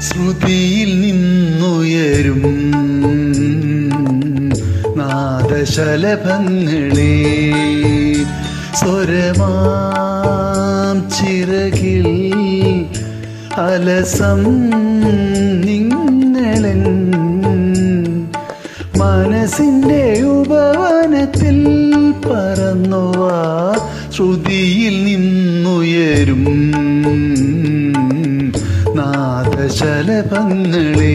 ശ്രുതിയിൽ നിന്നുയരും നാദശലഭങ്ങളെ സ്വരമാം ചിറകിൽ അലസം നിങ്ങളൻ മനസ്സിൻ്റെ ഉപവനത്തിൽ പറന്നുവാ ശ്രുതിയിൽ നിന്നുയരും നാദശലഭങ്ങളെ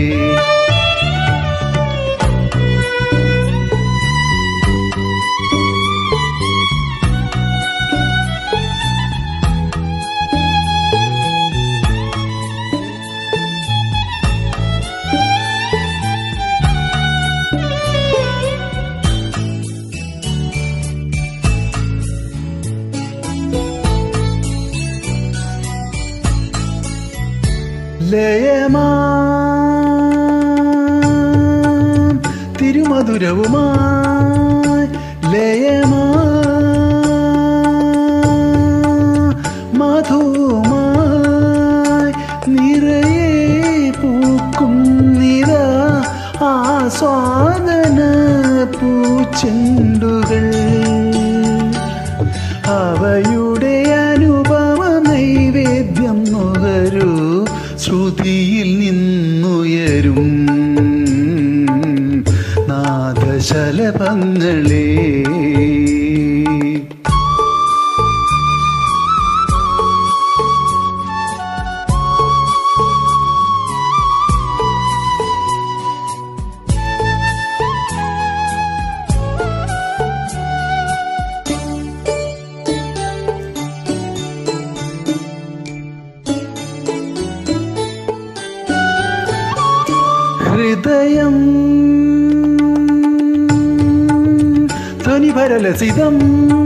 ലയമാം തിരുമധുരവുമായി മധുമായി നിറയെ പൂക്കും നിറ ആസ്വാദന പൂച്ചെണ്ടുകൾ അവയുടെ അനുഭവ നൈവേദ്യം നുകരൂ ശ്രുതിയിൽ നിന്നുയരും നാദശലഭങ്ങളെ ഹൃദയം ധ്വനിഭരലസിതം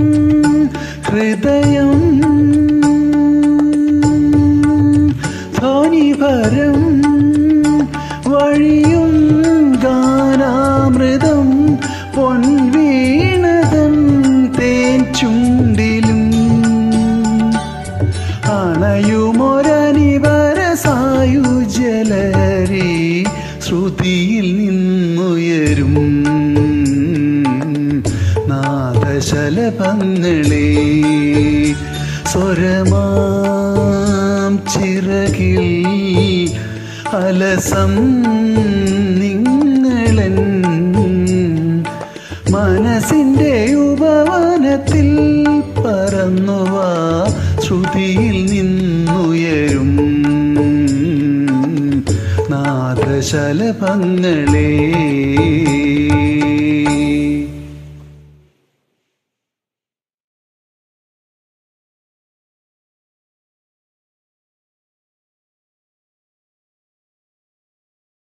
ഹൃദയം ധ്വനിഭരം വഴിയും ഗാനാമൃതം പൊൻവീണതൻ തേൻ ചുണ്ടിലും അണയുമൊരനിവര സായുജ്യലഹരി ശ്രുതിയിൽ നിന്നുയരും നാദശലഭങ്ങളെ സ്വരമാം ചിറകിൽ അലസം നിങ്ങളൻ മനസ്സിൻ്റെ ഉപവനത്തിൽ പറന്നുവാ ശ്രുതിയിൽ നിന്നുയരും നാദശലഭങ്ങളെ